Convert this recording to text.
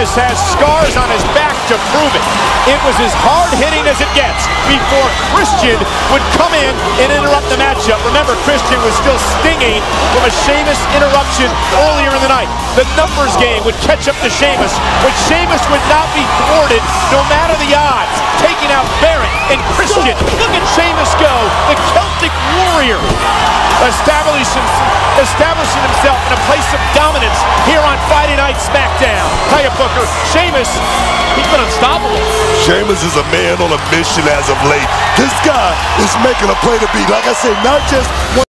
Sheamus has scars on his back to prove it. It was as hard-hitting as it gets before Christian would come in and interrupt the matchup. Remember, Christian was still stinging from a Sheamus interruption earlier in the night. The numbers game would catch up to Sheamus, but Sheamus would not be thwarted no matter the odds, taking out Barrett and Christian. Look at Sheamus go, the Celtic Warrior, establishing himself in a place of dominance here on Friday Night SmackDown. Tell you, Booker, Sheamus, he's been unstoppable. Sheamus is a man on a mission as of late. This guy is making a play to beat. Like I said, not just one